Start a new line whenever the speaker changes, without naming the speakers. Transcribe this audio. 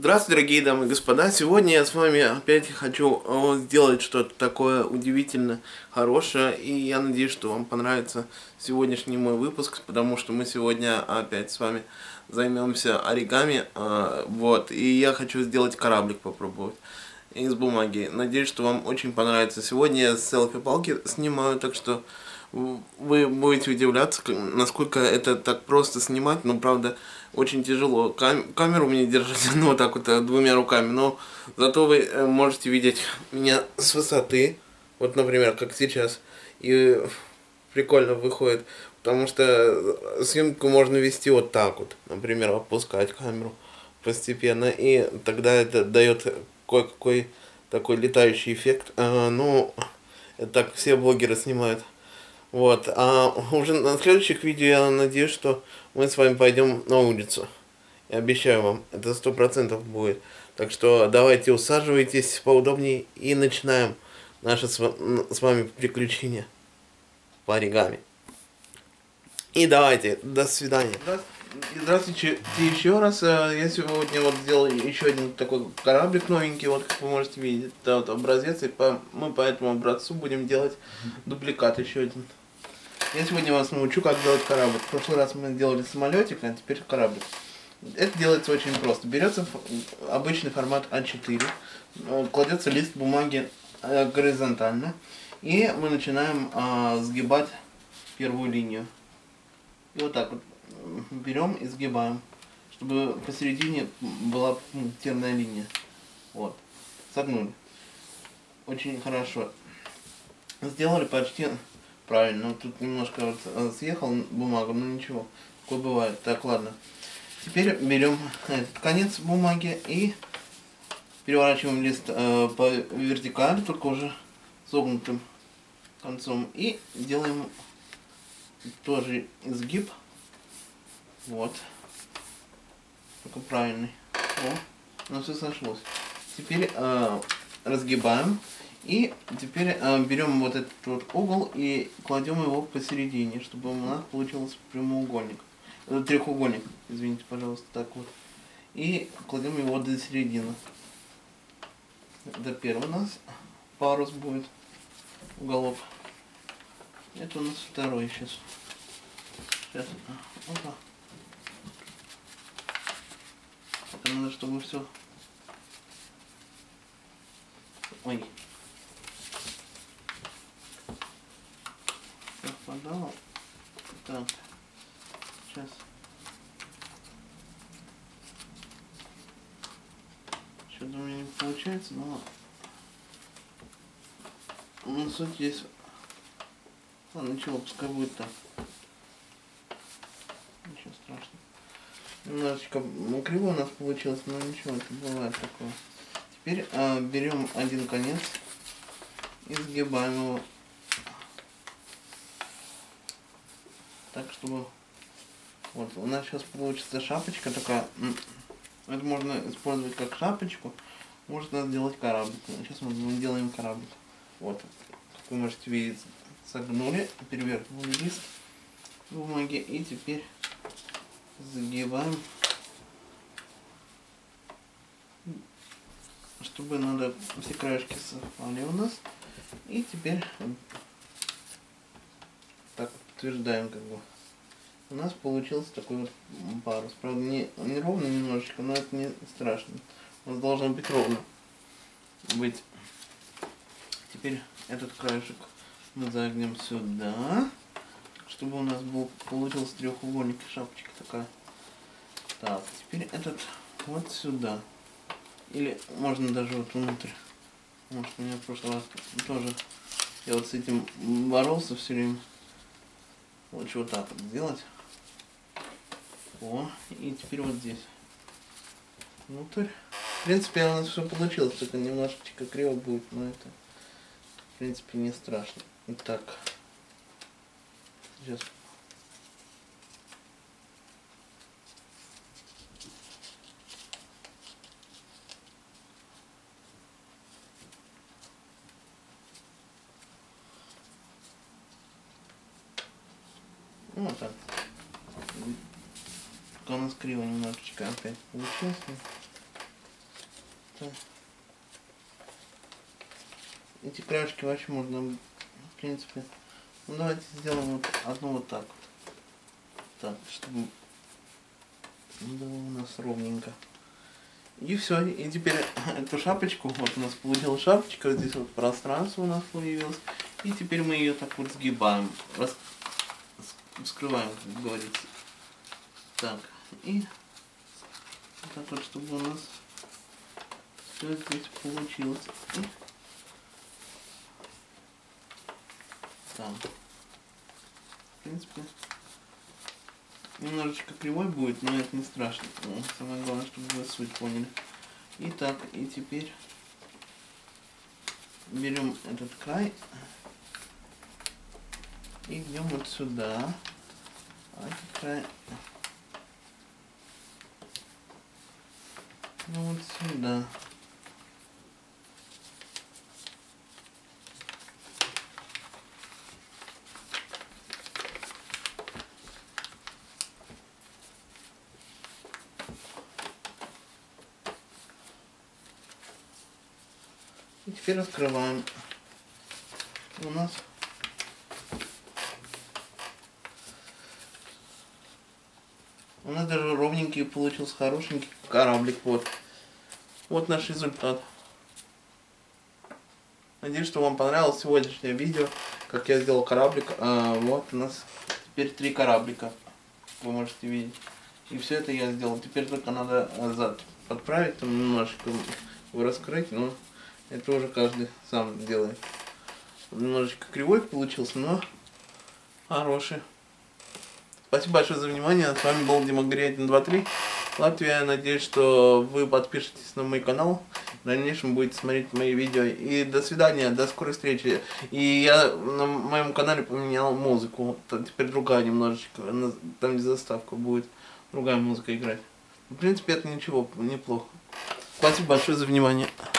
Здравствуйте, дорогие дамы и господа. Сегодня я с вами опять хочу сделать что-то такое удивительно хорошее. И я надеюсь, что вам понравится сегодняшний мой выпуск, потому что мы сегодня опять с вами займемся оригами. Вот. И я хочу сделать кораблик попробовать из бумаги. Надеюсь, что вам очень понравится. Сегодня я с селфи-палки снимаю, так что вы будете удивляться, насколько это так просто снимать, но правда очень тяжело камеру мне держать, ну вот так вот двумя руками, но зато вы можете видеть меня с высоты, вот например, как сейчас, и прикольно выходит, потому что съемку можно вести вот так вот, например, опускать камеру постепенно, и тогда это дает кое-какой такой летающий эффект, ну, это так все блогеры снимают. Вот, а уже на следующих видео я надеюсь, что мы с вами пойдем на улицу. Я обещаю вам, это 100% будет. Так что давайте усаживайтесь поудобнее и начинаем наше с вами приключение по оригами. И давайте, до свидания. Здравствуйте еще раз. Я сегодня вот сделал еще один такой кораблик новенький, вот как вы можете видеть. Это вот образец, и мы по этому образцу будем делать дубликат еще один. Я сегодня вас научу, как делать кораблик. В прошлый раз мы делали самолетик, а теперь кораблик. Это делается очень просто. Берется обычный формат А4, кладется лист бумаги горизонтально, и мы начинаем сгибать первую линию. И вот так вот берем и сгибаем, чтобы посередине была пунктирная линия. Вот. Согнули. Очень хорошо. Сделали почти правильно. Тут немножко вот съехал бумага, но ничего. Такое бывает. Так, ладно. Теперь берем этот конец бумаги и переворачиваем лист по вертикали, только уже согнутым концом. И делаем тоже изгиб. Вот. Только правильный. О, ну все сошлось. Теперь разгибаем. И теперь берем вот этот вот угол и кладем его посередине, чтобы у нас получился прямоугольник. Треугольник, извините, пожалуйста, так вот. И кладем его до середины. Это первый у нас парус будет, уголок. Это у нас второй сейчас. Сейчас. Опа. Это надо, чтобы все. Ой. Совпадало. Так. Сейчас. Что-то у меня не получается, но суть здесь. Ладно, ничего, пускай будет так. Ничего страшного. Немножечко криво у нас получилось, но ничего, это бывает такое. Теперь берем один конец и сгибаем его так, чтобы вот у нас сейчас получится шапочка такая. Это можно использовать как шапочку, можно сделать кораблик. Сейчас мы делаем кораблик. Вот, как вы можете видеть, согнули, перевернули лист бумаги и теперь загибаем, чтобы надо все краешки совпали у нас. И теперь так утверждаем, как бы. У нас получился такой вот парус. Правда, не ровно немножечко, но это не страшно. У нас должно быть ровно. Теперь этот краешек мы загнем сюда, чтобы у нас получился треугольник и шапочка такая. Так, теперь этот вот сюда. Или можно даже вот внутрь. Может, у меня в прошлый раз тоже я вот с этим боролся все время. Лучше вот так вот сделать. О, и теперь вот здесь. Внутрь. В принципе, у нас все получилось, только немножечко криво будет, но это, в принципе, не страшно. Итак, сейчас. Ну, вот так. Только у нас криво немножечко опять получилось. Все. Эти краешки вообще можно, в принципе. Ну давайте сделаем вот одну вот так вот. Так, чтобы было у нас ровненько. И все. И теперь эту шапочку, вот у нас получилась шапочка, вот здесь вот пространство у нас появилось. И теперь мы ее так вот сгибаем, вскрываем, как говорится. Так, и вот так вот, чтобы у нас все здесь получилось. И так. В принципе, немножечко кривой будет, но это не страшно. Самое главное, чтобы вы суть поняли. Итак, и теперь берем этот край и идем вот сюда. А этот край ну вот сюда. И теперь раскрываем. У нас даже ровненький получился, хорошенький кораблик. Вот наш результат. Надеюсь, что вам понравилось сегодняшнее видео, как я сделал кораблик. Вот у нас теперь 3 кораблика, вы можете видеть. И все это я сделал. Теперь только надо зад подправить, там немножечко его раскрыть, но это уже каждый сам делает. Немножечко кривой получился, но хороший. Спасибо большое за внимание. С вами был Дима Грей 123. Латвия. Надеюсь, что вы подпишетесь на мой канал. В дальнейшем будете смотреть мои видео. И до свидания, до скорой встречи. И я на моем канале поменял музыку. Теперь другая немножечко. Там где заставка будет другая музыка играть. В принципе, это ничего, неплохо. Спасибо большое за внимание.